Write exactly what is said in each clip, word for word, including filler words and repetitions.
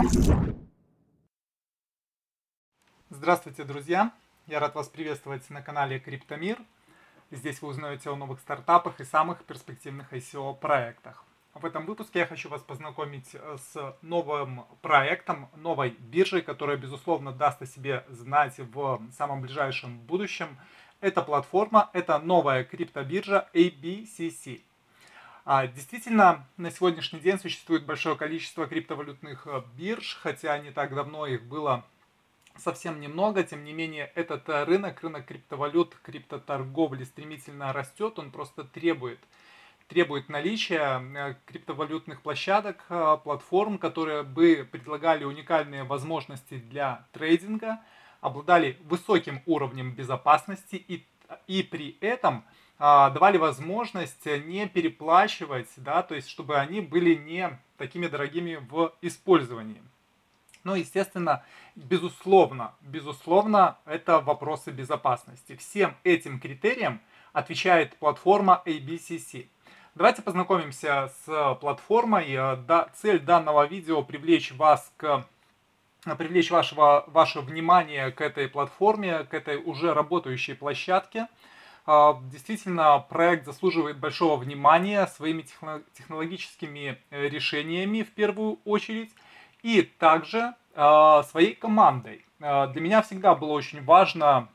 Здравствуйте, друзья! Я рад вас приветствовать на канале Криптомир. Здесь вы узнаете о новых стартапах и самых перспективных ай си о проектах. В этом выпуске я хочу вас познакомить с новым проектом, новой биржей, которая, безусловно, даст о себе знать в самом ближайшем будущем. Эта платформа, это новая криптобиржа эй би си си. Действительно, на сегодняшний день существует большое количество криптовалютных бирж, хотя не так давно их было совсем немного. Тем не менее, этот рынок, рынок криптовалют, криптоторговли стремительно растет, он просто требует, требует наличия криптовалютных площадок, платформ, которые бы предлагали уникальные возможности для трейдинга, обладали высоким уровнем безопасности и, и при этом давали возможность не переплачивать, да, то есть чтобы они были не такими дорогими в использовании. Ну, естественно, безусловно, безусловно, это вопросы безопасности. Всем этим критериям отвечает платформа эй би си си. Давайте познакомимся с платформой. Цель данного видео привлечь вас к привлечь вашего, ваше внимание к этой платформе, к этой уже работающей площадке. Действительно, проект заслуживает большого внимания своими технологическими решениями в первую очередь. И также э, своей командой. Э, для меня всегда было очень важно,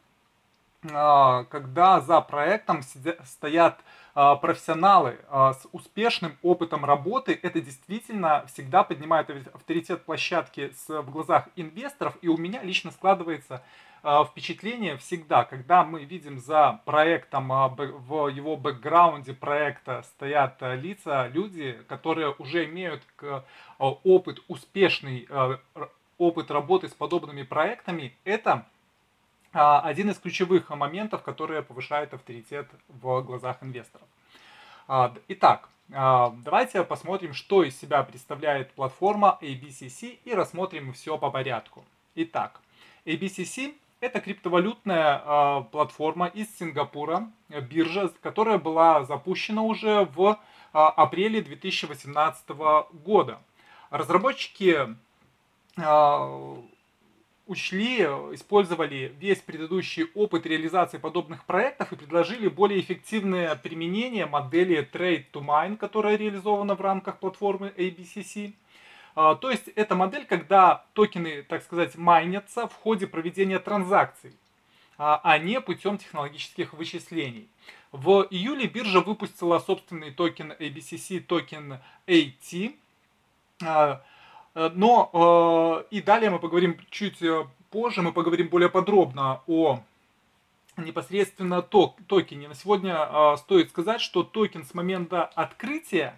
э, когда за проектом сидя, стоят э, профессионалы э, с успешным опытом работы. Это действительно всегда поднимает авторитет площадки с, в глазах инвесторов. И у меня лично складывается э, впечатление всегда, когда мы видим за проектом, э, в его бэкграунде проекта стоят э, лица, люди, которые уже имеют к опыт, успешный опыт работы с подобными проектами, это один из ключевых моментов, которые повышают авторитет в глазах инвесторов. Итак, давайте посмотрим, что из себя представляет платформа эй би си си и рассмотрим все по порядку. Итак, эй би си си это криптовалютная платформа из Сингапура, биржа, которая была запущена уже в апреле две тысячи восемнадцатого года. Разработчики э, учли, использовали весь предыдущий опыт реализации подобных проектов и предложили более эффективное применение модели Trade to Mine, которая реализована в рамках платформы эй би си си. Э, то есть это модель, когда токены, так сказать, майнятся в ходе проведения транзакций, а не путем технологических вычислений. В июле биржа выпустила собственный токен эй би си си, токен эй ти. Но и далее мы поговорим чуть позже, мы поговорим более подробно о непосредственно токене. На сегодня стоит сказать, что токен с момента открытия,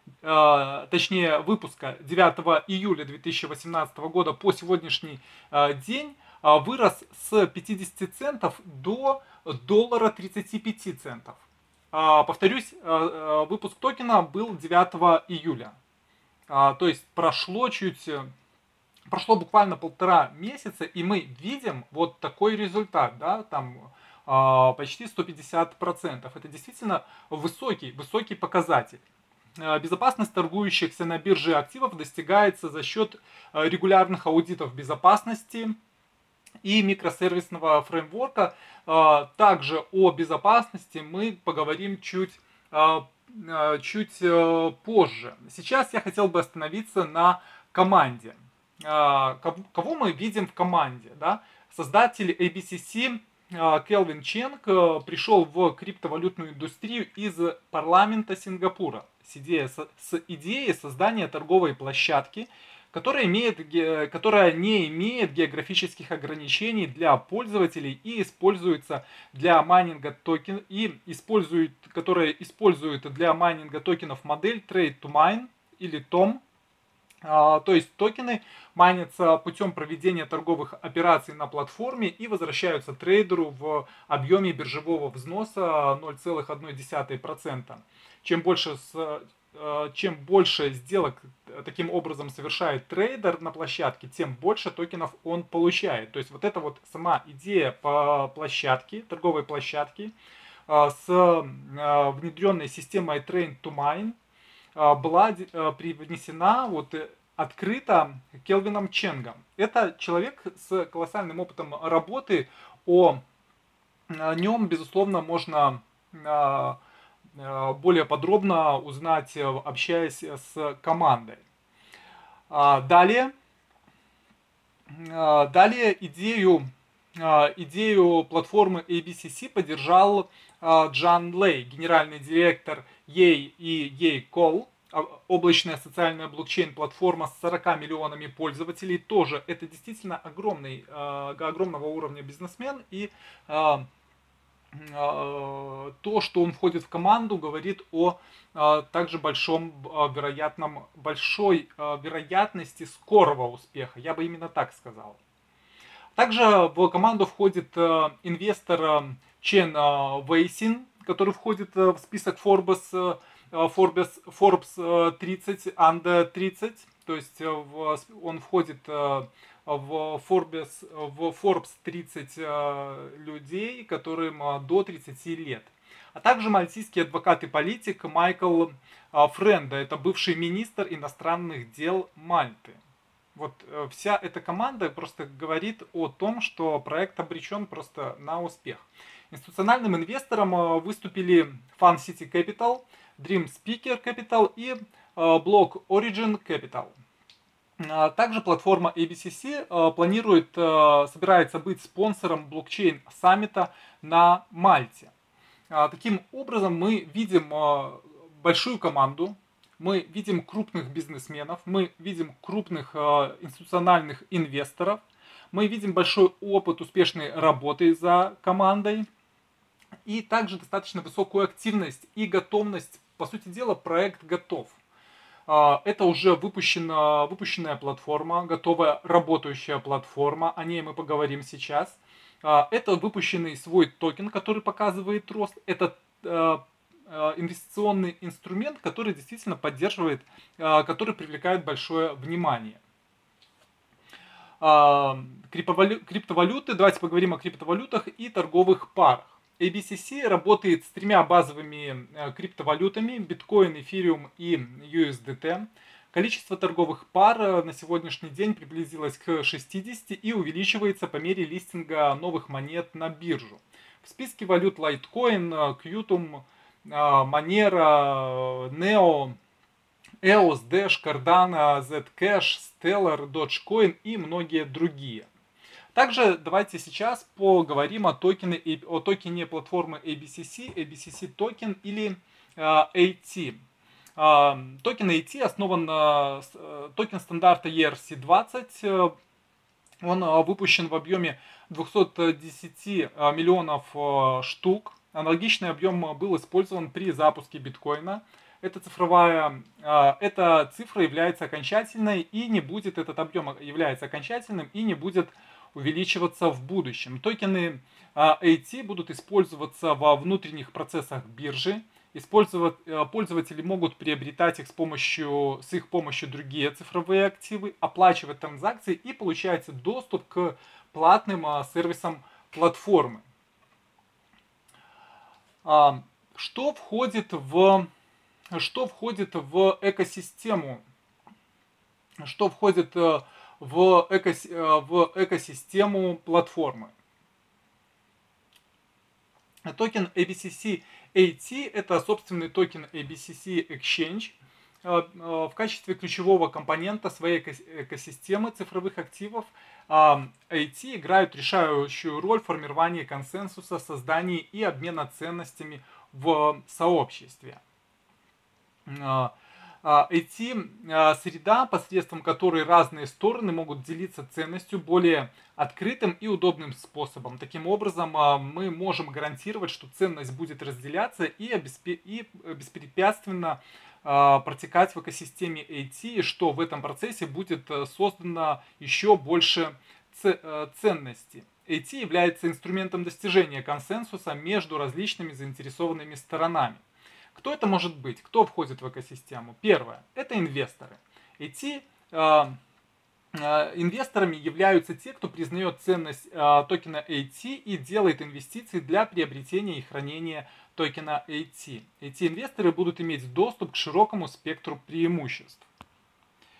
точнее выпуска девятого июля две тысячи восемнадцатого года по сегодняшний день вырос с пятидесяти центов до доллара тридцати пяти центов. Повторюсь, выпуск токена был девятого июля. То есть прошло чуть, прошло буквально полтора месяца, и мы видим вот такой результат, да, там почти сто пятьдесят процентов. Это действительно высокий, высокий показатель. Безопасность торгующихся на бирже активов достигается за счет регулярных аудитов безопасности и микросервисного фреймворка. Также о безопасности мы поговорим чуть чуть позже. Сейчас я хотел бы остановиться на команде. Кого мы видим в команде? Да? Создатель эй би си си Келвин Ченг пришел в криптовалютную индустрию из парламента Сингапура с идеей, с идеей создания торговой площадки, которая, имеет, которая не имеет географических ограничений для пользователей и используется для майнинга токен и использует, которая использует для майнинга токенов модель Trade to Mine или том. То есть токены майнятся путем проведения торговых операций на платформе и возвращаются трейдеру в объеме биржевого взноса ноль целых одна десятая процента. Чем больше с Чем больше сделок таким образом совершает трейдер на площадке, тем больше токенов он получает. То есть вот эта вот сама идея по площадке, торговой площадки с внедренной системой Trade to Mine была привнесена вот открыта Келвином Ченгом. Это человек с колоссальным опытом работы. О нем, безусловно, можно более подробно узнать, общаясь с командой. Далее, далее идею, идею платформы эй би си си поддержал Джан Лэй, генеральный директор Ей и Ей-Кол, облачная социальная блокчейн-платформа с сорока миллионами пользователей. Тоже это действительно огромный, огромного уровня бизнесмен, и то, что он входит в команду, говорит о также большом вероятном, большой вероятности скорого успеха. Я бы именно так сказал. Также в команду входит инвестор Чен Вейсин, который входит в список Forbes, Forbes, Forbes тридцать, Under тридцать. То есть он входит в Forbes, в Forbes тридцать людей, которым до тридцати лет. А также мальтийский адвокат и политик Майкл Френда, это бывший министр иностранных дел Мальты. Вот вся эта команда просто говорит о том, что проект обречен просто на успех. Институциональным инвестором выступили Fun City Capital, Dream Speaker Capital и Block Origin Capital. Также платформа эй би си си планирует, собирается быть спонсором блокчейн-саммита на Мальте. Таким образом, мы видим большую команду, мы видим крупных бизнесменов, мы видим крупных институциональных инвесторов, мы видим большой опыт успешной работы за командой и также достаточно высокую активность и готовность. По сути дела, проект готов. Это уже выпущена, выпущенная платформа, готовая работающая платформа, о ней мы поговорим сейчас. Это выпущенный свой токен, который показывает рост. Это инвестиционный инструмент, который действительно поддерживает, который привлекает большое внимание. Криптовалюты, давайте поговорим о криптовалютах и торговых парах. эй би си си работает с тремя базовыми криптовалютами: биткоин, эфириум и ю эс ди ти. Количество торговых пар на сегодняшний день приблизилось к шестидесяти и увеличивается по мере листинга новых монет на биржу. В списке валют Litecoin, Qtum, Monero, Neo, и о эс, Dash, Cardano, Zcash, Stellar, Dogecoin и многие другие. Также давайте сейчас поговорим о токене, о токене платформы эй би си си, эй би си си токен или эй ти. Токен эй ти основан на токен стандарта и эр си двадцать. Он выпущен в объеме двухсот десяти миллионов штук. Аналогичный объем был использован при запуске биткоина. Эта цифровая, эта цифра является окончательной и не будет, этот объем является окончательным и не будет увеличиваться в будущем. Токены эй ти будут использоваться во внутренних процессах биржи. Использовать, пользователи могут приобретать их с, помощью, с их помощью другие цифровые активы, оплачивать транзакции и получается доступ к платным сервисам платформы. Что входит в, что входит в экосистему? Что входит в, экос, в экосистему платформы? Токен эй би си си эй ти – это собственный токен эй би си си Exchange в качестве ключевого компонента своей экосистемы цифровых активов. эй ти играют решающую роль в формировании консенсуса, создании и обмена ценностями в сообществе. эй ти – среда, посредством которой разные стороны могут делиться ценностью более открытым и удобным способом. Таким образом, мы можем гарантировать, что ценность будет разделяться и, обеспе- и беспрепятственно протекать в экосистеме эй ти, и что в этом процессе будет создано еще больше ценностей. эй ти является инструментом достижения консенсуса между различными заинтересованными сторонами. Кто это может быть? Кто входит в экосистему? Первое – это инвесторы. эй ти э, э, инвесторами являются те, кто признает ценность э, токена эй ти и делает инвестиции для приобретения и хранения токена эй ти. эй ти-инвесторы будут иметь доступ к широкому спектру преимуществ.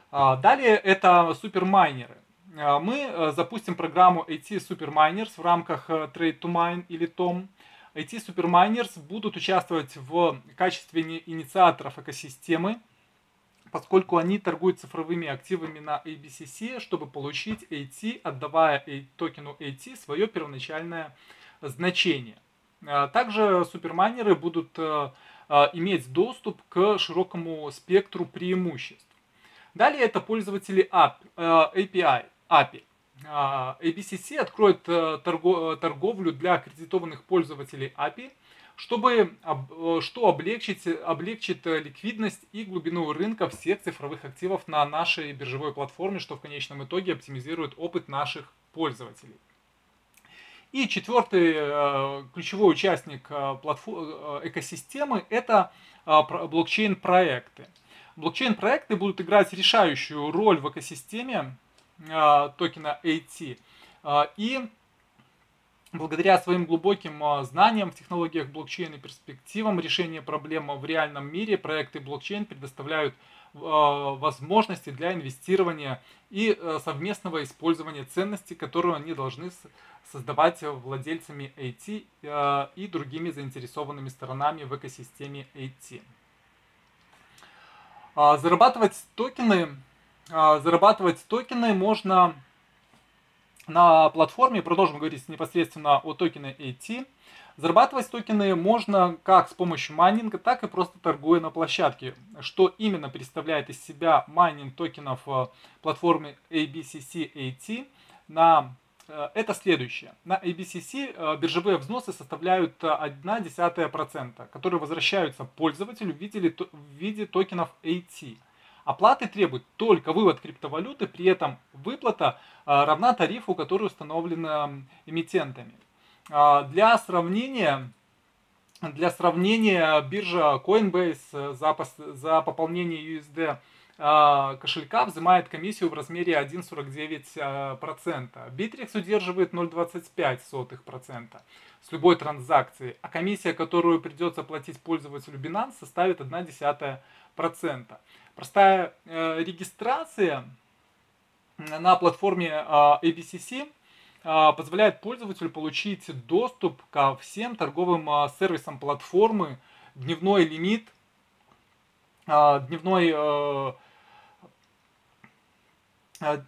Далее это супермайнеры. Мы запустим программу эй ти Superminers в рамках Trade to Mine или том. эй ти Superminers будут участвовать в качестве инициаторов экосистемы, поскольку они торгуют цифровыми активами на эй би си си, чтобы получить эй ти, отдавая токену эй ти свое первоначальное значение. Также супермайнеры будут иметь доступ к широкому спектру преимуществ. Далее это пользователи эй пи ай, эй пи ай. эй би си си откроет торговлю для аккредитованных пользователей эй пи ай, чтобы, что облегчит, облегчит ликвидность и глубину рынка всех цифровых активов на нашей биржевой платформе, что в конечном итоге оптимизирует опыт наших пользователей. И четвертый ключевой участник экосистемы – это блокчейн-проекты. Блокчейн-проекты будут играть решающую роль в экосистеме токена эй ти. И благодаря своим глубоким знаниям в технологиях блокчейна и перспективам решения проблем в реальном мире, проекты блокчейн предоставляют возможности для инвестирования и совместного использования ценностей, которые они должны создавать владельцами эй ти и другими заинтересованными сторонами в экосистеме эй ти. Зарабатывать токены, зарабатывать токены можно на платформе, продолжим говорить непосредственно о токене эй ти. Зарабатывать токены можно как с помощью майнинга, так и просто торгуя на площадке. Что именно представляет из себя майнинг токенов платформы эй би си си эй ти? На, это следующее. На эй би си си биржевые взносы составляют одна десятая процента, которые возвращаются пользователю в виде, в виде токенов эй ти. Оплаты требует только вывод криптовалюты, при этом выплата равна тарифу, который установлен эмитентами. Для сравнения, для сравнения биржа Coinbase за, за пополнение ю эс ди кошелька взимает комиссию в размере один целых сорок девять сотых процента. Bittrex удерживает ноль целых двадцать пять сотых процента с любой транзакции, а комиссия, которую придется платить пользователю Binance, составит одна десятая процента. Простая э, регистрация на платформе э, эй би си си э, позволяет пользователю получить доступ ко всем торговым э, сервисам платформы, дневной лимит, э, дневной э, э,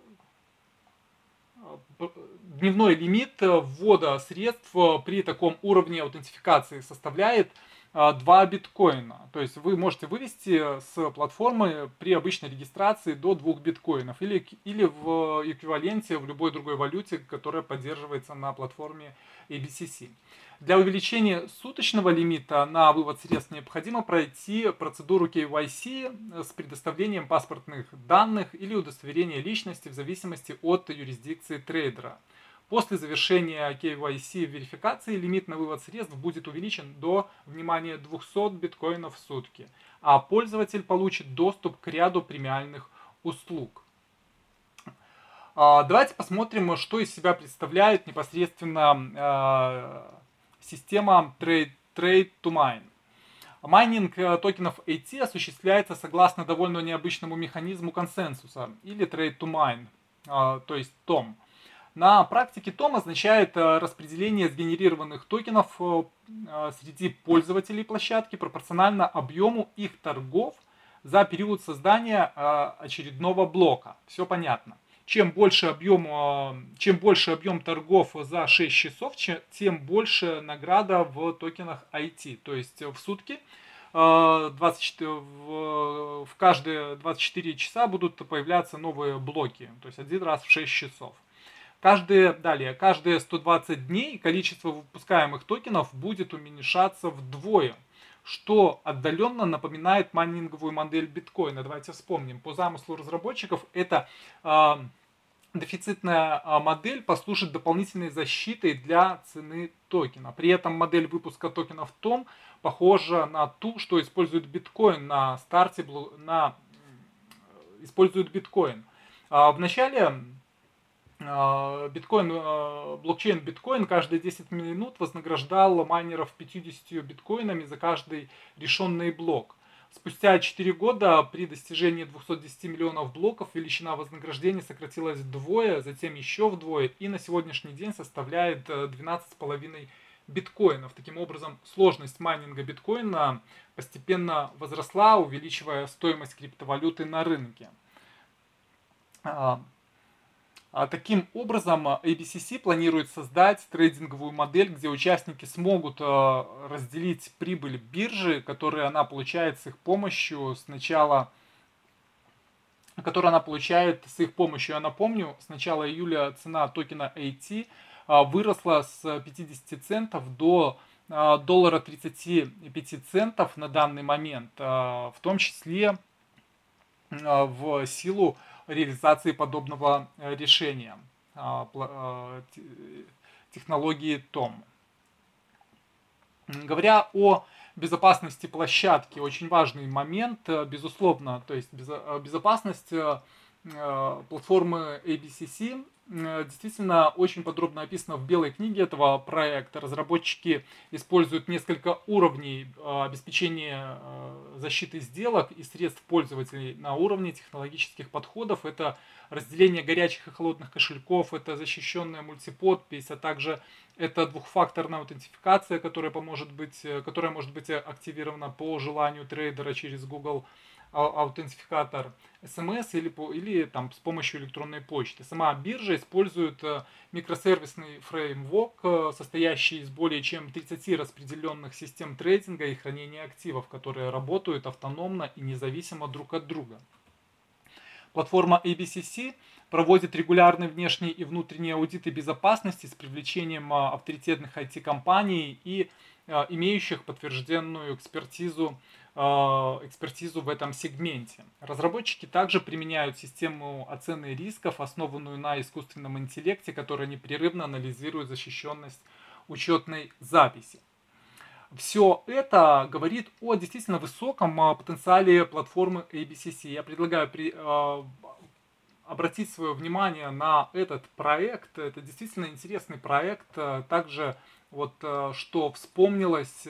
дневной лимит ввода средств при таком уровне аутентификации составляет два биткоина. То есть вы можете вывести с платформы при обычной регистрации до двух биткоинов или, или в эквиваленте в любой другой валюте, которая поддерживается на платформе эй би си си. Для увеличения суточного лимита на вывод средств необходимо пройти процедуру кей вай си с предоставлением паспортных данных или удостоверения личности в зависимости от юрисдикции трейдера. После завершения кей вай си верификации лимит на вывод средств будет увеличен до, внимание, двухсот биткоинов в сутки, а пользователь получит доступ к ряду премиальных услуг. Давайте посмотрим, что из себя представляет непосредственно система Trade, Trade to Mine. Майнинг токенов эй ти осуществляется согласно довольно необычному механизму консенсуса или Trade to Mine, то есть том. На практике том означает распределение сгенерированных токенов среди пользователей площадки пропорционально объему их торгов за период создания очередного блока. Все понятно. Чем больше объем, чем больше объем торгов за шесть часов, тем больше награда в токенах эй ти. То есть в сутки двадцать четыре, в каждые двадцать четыре часа будут появляться новые блоки. То есть один раз в шесть часов. Каждые, далее, каждые сто двадцать дней количество выпускаемых токенов будет уменьшаться вдвое, что отдаленно напоминает майнинговую модель биткоина. Давайте вспомним. По замыслу разработчиков эта э, дефицитная модель послужит дополнительной защитой для цены токена. При этом модель выпуска токенов том похожа на ту, что использует биткоин на старте, на, использует биткоин. А в начале биткоин, блокчейн биткоин каждые десять минут вознаграждал майнеров пятьюдесятью биткоинами за каждый решенный блок. Спустя четыре года при достижении двухсот десяти миллионов блоков величина вознаграждения сократилась вдвое, затем еще вдвое и на сегодняшний день составляет двенадцать с половиной биткоинов. Таким образом, сложность майнинга биткоина постепенно возросла, увеличивая стоимость криптовалюты на рынке. Таким образом, эй би си си планирует создать трейдинговую модель, где участники смогут разделить прибыль биржи, которую она получает с их помощью сначала, которую она получает с их помощью. Я напомню, с начала июля цена токена эй ти выросла с пятидесяти центов до доллара тридцати пяти центов на данный момент, в том числе в силу реализации подобного решения технологии том. Говоря о безопасности площадки, очень важный момент, безусловно, то есть безопасность платформы эй би си си действительно очень подробно описано в белой книге этого проекта. Разработчики используют несколько уровней обеспечения защиты сделок и средств пользователей на уровне технологических подходов. Это разделение горячих и холодных кошельков, это защищенная мультиподпись, а также это двухфакторная аутентификация, которая, поможет быть, которая может быть активирована по желанию трейдера через Google аутентификатор, эс эм эс или, по, или там, с помощью электронной почты. Сама биржа использует микросервисный фреймворк, состоящий из более чем тридцати распределенных систем трейдинга и хранения активов, которые работают автономно и независимо друг от друга. Платформа эй би си си проводит регулярные внешние и внутренние аудиты безопасности с привлечением авторитетных ай ти-компаний и имеющих подтвержденную экспертизу, экспертизу в этом сегменте. Разработчики также применяют систему оценки рисков, основанную на искусственном интеллекте, которая непрерывно анализирует защищенность учетной записи. Все это говорит о действительно высоком потенциале платформы эй би си си. Я предлагаю при, э, обратить свое внимание на этот проект. Это действительно интересный проект. Также вот что вспомнилось,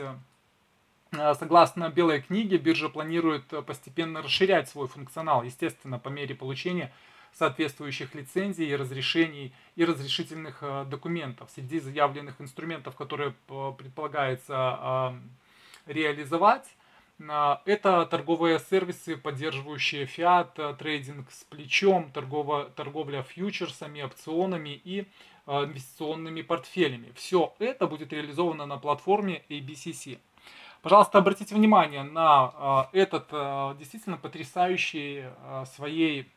согласно белой книге, биржа планирует постепенно расширять свой функционал, естественно, по мере получения соответствующих лицензий и разрешений и разрешительных документов. Среди заявленных инструментов, которые предполагается реализовать, это торговые сервисы, поддерживающие фиат, трейдинг с плечом, торговля, торговля фьючерсами, опционами и инвестиционными портфелями. Все это будет реализовано на платформе эй би си си. Пожалуйста, обратите внимание на этот действительно потрясающий своей,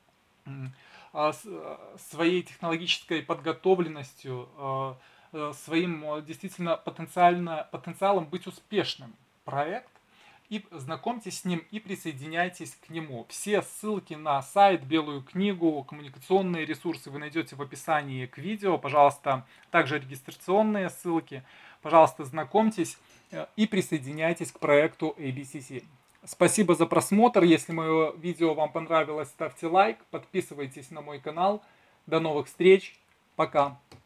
своей технологической подготовленностью, своим действительно потенциально, потенциалом быть успешным проект. И знакомьтесь с ним и присоединяйтесь к нему. Все ссылки на сайт, белую книгу, коммуникационные ресурсы вы найдете в описании к видео. Пожалуйста, также регистрационные ссылки. Пожалуйста, знакомьтесь и присоединяйтесь к проекту эй би си си. Спасибо за просмотр. Если мое видео вам понравилось, ставьте лайк, подписывайтесь на мой канал. До новых встреч. Пока.